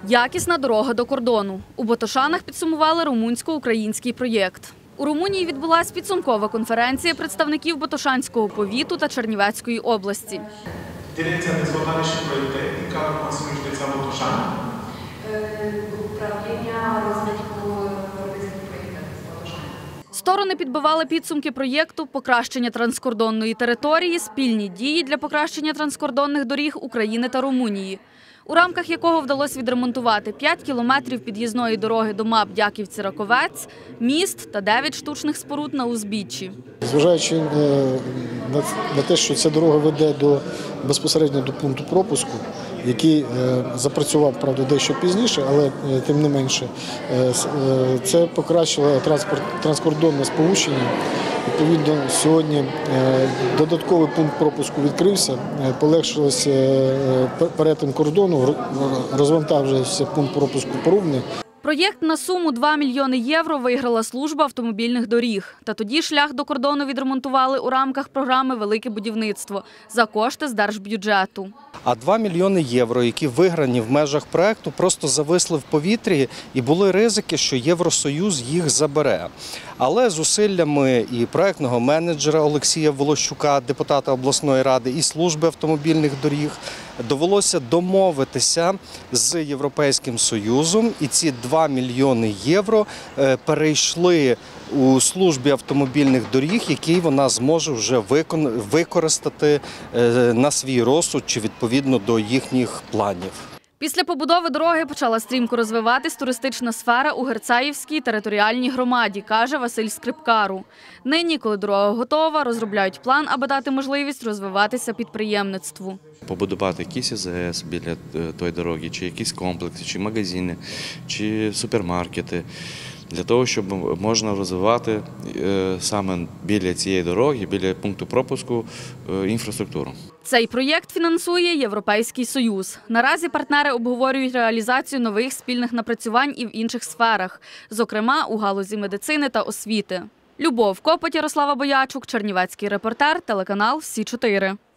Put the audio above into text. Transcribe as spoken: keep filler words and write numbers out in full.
Якісна дорога до кордону. У Ботошанах підсумували румунсько-український проєкт. У Румунії відбулася підсумкова конференція представників Ботошанського повіту та Чернівецької області. Дирекція розвитку проєктів і cadrul Consiliului Județean Botoșani. Управління розвитку європейських проєктів з Ботошани. Сторони підбивали підсумки проєкту «Покращення транскордонної території. Спільні дії для покращення транскордонних доріг України та Румунії», у рамках якого вдалося відремонтувати п'ять кілометрів під'їзної дороги до МАП Дяківці-Раковець, міст та дев'ять штучних споруд на узбіччі. Зважаючи на те, що ця дорога веде до, безпосередньо до пункту пропуску, який запрацював, правда, дещо пізніше, але тим не менше, це покращило транспорт, транскордонне сполучення. Відповідно, сьогодні додатковий пункт пропуску відкрився, полегшилося перетин кордону, розвантажився пункт пропуску Порубне. Проєкт на суму два мільйони євро виграла служба автомобільних доріг. Та тоді шлях до кордону відремонтували у рамках програми «Велике будівництво» за кошти з держбюджету. А два мільйони євро, які виграні в межах проєкту, просто зависли в повітрі і були ризики, що Євросоюз їх забере. Але зусиллями і проєктного менеджера Олексія Волощука, депутата обласної ради, і служби автомобільних доріг довелося домовитися з Європейським Союзом, і ці два мільйони євро перейшли у службі автомобільних доріг, які вона зможе вже використати на свій розсуд чи відповідно до їхніх планів. Після побудови дороги почала стрімко розвиватись туристична сфера у Герцаївській територіальній громаді, каже Василь Скрипкару. Нині, коли дорога готова, розробляють план, аби дати можливість розвиватися підприємництву. Побудувати якісь АЗС біля тої дороги, чи якісь комплекси, чи магазини, чи супермаркети, для того, щоб можна розвивати саме біля цієї дороги, біля пункту пропуску інфраструктуру. Цей проєкт фінансує Європейський Союз. Наразі партнери обговорюють реалізацію нових спільних напрацювань і в інших сферах, зокрема у галузі медицини та освіти. Любов Копоть, Ярослава Боячук, Чернівецький репортер, телеканал Сі чотири.